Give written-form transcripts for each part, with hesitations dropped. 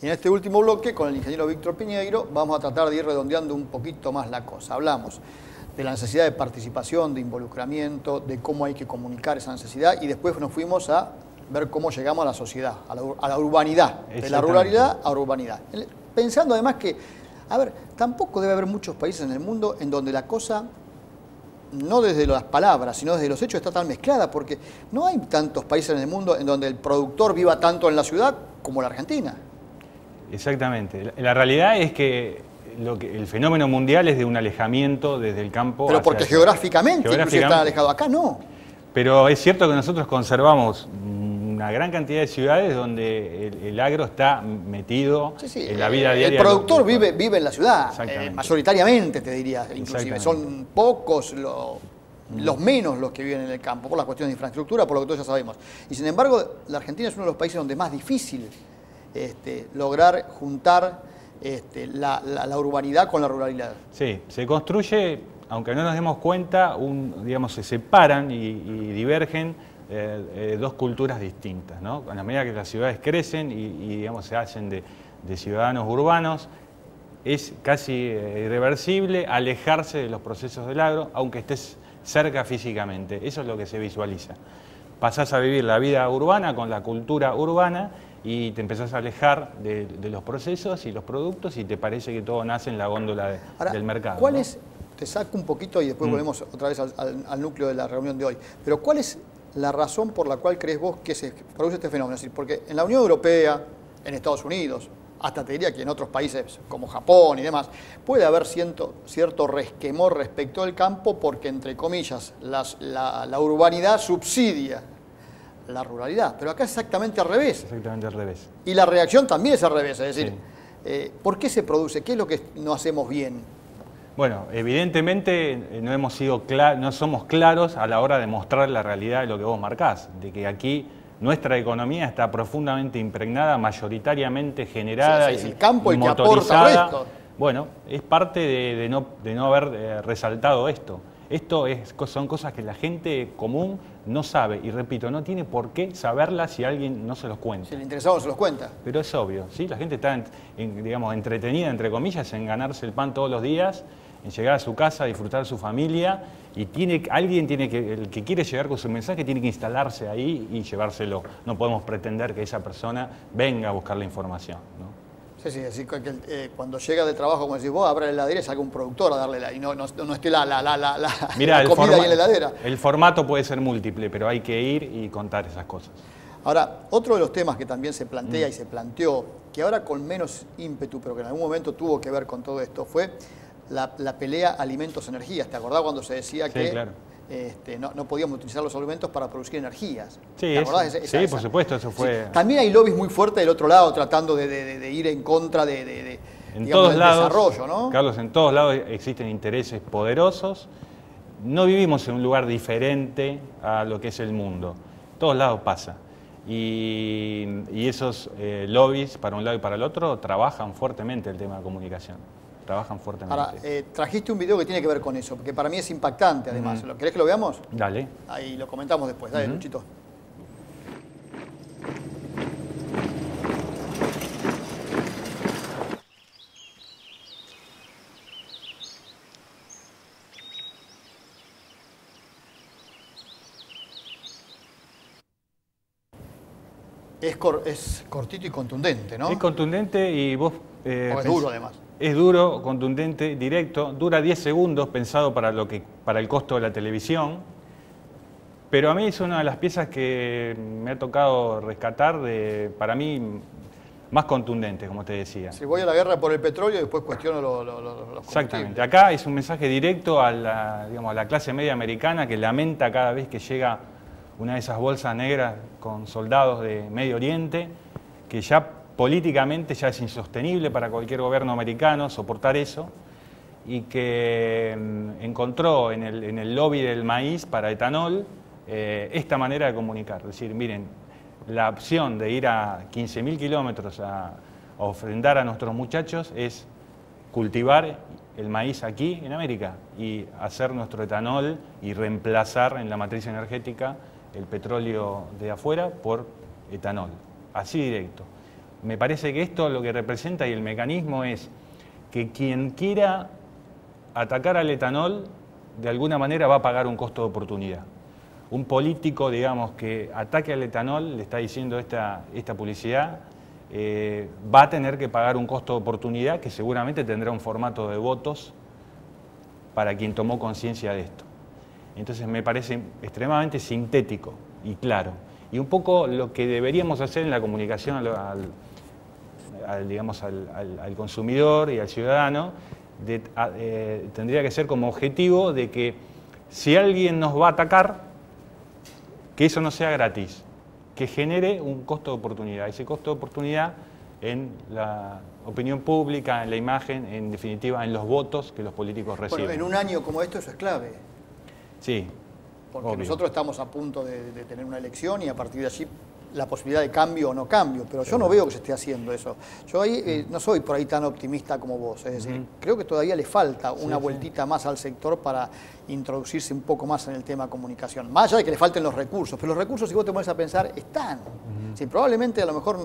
Y en este último bloque, con el ingeniero Víctor Piñeiro, vamos a tratar de ir redondeando un poquito más la cosa. Hablamos de la necesidad de participación, de involucramiento, de cómo hay que comunicar esa necesidad, y después nos fuimos a ver cómo llegamos a la sociedad, a la urbanidad, de la ruralidad a urbanidad. Pensando además que, a ver, tampoco debe haber muchos países en el mundo en donde la cosa, no desde las palabras, sino desde los hechos, está tan mezclada, porque no hay tantos países en el mundo en donde el productor viva tanto en la ciudad como la Argentina. Exactamente. La realidad es que el fenómeno mundial es de un alejamiento desde el campo. Pero porque geográficamente inclusive están alejados. Acá no. Pero es cierto que nosotros conservamos una gran cantidad de ciudades donde el agro está metido en la vida diaria. El productor vive en la ciudad, mayoritariamente te diría, inclusive. Son pocos los menos los que viven en el campo, por la cuestión de infraestructura, por lo que todos ya sabemos. Y sin embargo, la Argentina es uno de los países donde es más difícil lograr juntar la urbanidad con la ruralidad. Sí, se construye, aunque no nos demos cuenta, digamos, se separan y divergen dos culturas distintas, ¿no? A la medida que las ciudades crecen y digamos, se hacen de ciudadanos urbanos, es casi irreversible alejarse de los procesos del agro, aunque estés cerca físicamente. Eso es lo que se visualiza. Pasás a vivir la vida urbana con la cultura urbana y te empezás a alejar de los procesos y los productos y te parece que todo nace en la góndola del mercado. ¿Cuál es, te saco un poquito y después volvemos otra vez al núcleo de la reunión de hoy, pero cuál es la razón por la cual crees vos que se produce este fenómeno? Es decir, porque en la Unión Europea, en Estados Unidos, hasta te diría que en otros países como Japón y demás, puede haber cierto resquemor respecto al campo porque, entre comillas, la urbanidad subsidia la ruralidad, pero acá es exactamente al revés. Exactamente al revés. Y la reacción también es al revés, es decir, ¿por qué se produce? ¿Qué es lo que no hacemos bien? Bueno, evidentemente no somos claros a la hora de mostrar la realidad de lo que vos marcás, de que aquí nuestra economía está profundamente impregnada, mayoritariamente generada y el campo y el que aporta el resto. Bueno, es parte de no haber resaltado esto. Son cosas que la gente común no sabe, y repito, no tiene por qué saberlas si alguien no se los cuenta. Si el interesado no se los cuenta. Pero es obvio, ¿sí? La gente está, digamos, entretenida, entre comillas, en ganarse el pan todos los días, en llegar a su casa, disfrutar de su familia, y el que quiere llegar con su mensaje tiene que instalarse ahí y llevárselo. No podemos pretender que esa persona venga a buscar la información, ¿no? Sí, así que cuando llega de trabajo, como decís vos, abre la heladera y saca un productor a darle y no esté Mirá, la comida ahí en la heladera. El formato puede ser múltiple, pero hay que ir y contar esas cosas. Ahora, otro de los temas que también se plantea y se planteó, que ahora con menos ímpetu, pero que en algún momento tuvo que ver con todo esto, fue la pelea alimentos-energías. ¿Te acordás cuando se decía que claro. No podíamos utilizar los alimentos para producir energías? Sí, ¿te acordás? Por supuesto, eso fue... Sí. También hay lobbies muy fuertes del otro lado tratando de ir en contra del desarrollo, ¿no? Carlos, en todos lados existen intereses poderosos. No vivimos en un lugar diferente a lo que es el mundo. En todos lados pasa. Y esos lobbies, para un lado y para el otro, trabajan fuertemente el tema de comunicación. Trabajan fuertemente. Ahora, trajiste un video que tiene que ver con eso, porque para mí es impactante además. ¿Querés que lo veamos? Dale. Ahí lo comentamos después. Dale, Luchito. Es cortito y contundente, ¿no? Es contundente y vos... es duro además. Es duro, contundente, directo, dura 10 segundos, pensado para el costo de la televisión, pero a mí es una de las piezas que me ha tocado rescatar, para mí, más contundentes, como te decía. Si voy a la guerra por el petróleo y después cuestiono los Exactamente. Acá es un mensaje directo a la clase media americana que lamenta cada vez que llega una de esas bolsas negras con soldados de Medio Oriente, que ya políticamente ya es insostenible para cualquier gobierno americano soportar eso, y que encontró en el lobby del maíz para etanol esta manera de comunicar. Es decir, miren, la opción de ir a 15.000 kilómetros a ofrendar a nuestros muchachos es cultivar el maíz aquí en América y hacer nuestro etanol y reemplazar en la matriz energética el petróleo de afuera por etanol. Así directo. me parece que esto lo que representa y el mecanismo es que quien quiera atacar al etanol, de alguna manera va a pagar un costo de oportunidad. Un político, digamos, que ataque al etanol, le está diciendo esta publicidad, va a tener que pagar un costo de oportunidad que seguramente tendrá un formato de votos para quien tomó conciencia de esto. Entonces me parece extremadamente sintético y claro. Y un poco lo que deberíamos hacer en la comunicación al consumidor y al ciudadano, tendría que ser como objetivo de que si alguien nos va a atacar, que eso no sea gratis, que genere un costo de oportunidad. Ese costo de oportunidad en la opinión pública, en la imagen, en definitiva en los votos que los políticos reciben. Bueno, en un año como esto eso es clave. Sí. Porque obvio. Nosotros estamos a punto de tener una elección y a partir de allí la posibilidad de cambio o no cambio, pero yo no veo que se esté haciendo eso. Yo ahí no soy por ahí tan optimista como vos, es decir, creo que todavía le falta una vueltita más al sector para introducirse un poco más en el tema comunicación. Más allá de que le falten los recursos, pero los recursos, si vos te pones a pensar, están. Sí, probablemente a lo mejor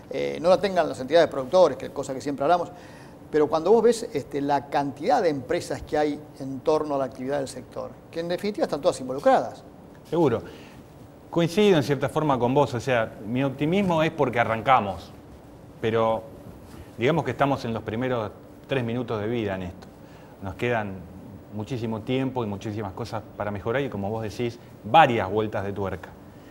no la tengan las entidades productores, que cosa que siempre hablamos, pero cuando vos ves la cantidad de empresas que hay en torno a la actividad del sector, que en definitiva están todas involucradas. Seguro. Coincido en cierta forma con vos, o sea, mi optimismo es porque arrancamos, pero digamos que estamos en los primeros 3 minutos de vida en esto. Nos quedan muchísimo tiempo y muchísimas cosas para mejorar y, como vos decís, varias vueltas de tuerca.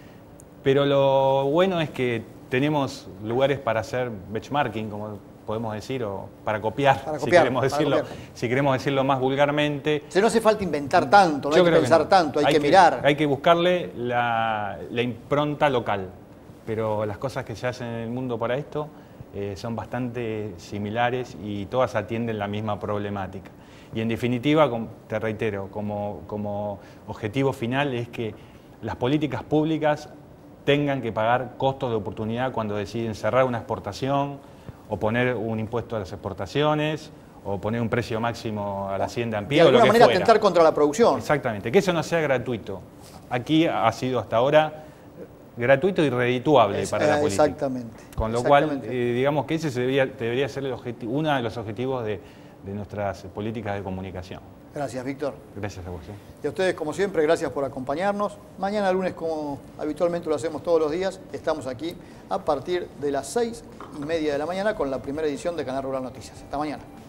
Pero lo bueno es que tenemos lugares para hacer benchmarking, como podemos decir, o para copiar, si queremos decirlo más vulgarmente. O sea, no hace falta inventar tanto, no hay que pensar tanto, hay que mirar. Hay que buscarle la impronta local, pero las cosas que se hacen en el mundo para esto son bastante similares y todas atienden la misma problemática. Y en definitiva, te reitero, como objetivo final es que las políticas públicas tengan que pagar costos de oportunidad cuando deciden cerrar una exportación, o poner un impuesto a las exportaciones, o poner un precio máximo a la hacienda en pie, o lo que fuera. De alguna manera atentar contra la producción. Exactamente, que eso no sea gratuito. Aquí ha sido hasta ahora gratuito y redituable para la política. Exactamente. Con lo cual, digamos que ese debería ser uno de los objetivos de nuestras políticas de comunicación. Gracias, Víctor. Gracias a vos. Y a ustedes, como siempre, gracias por acompañarnos. Mañana lunes, como habitualmente lo hacemos todos los días, estamos aquí a partir de las 6:30 de la mañana con la primera edición de Canal Rural Noticias. Hasta mañana.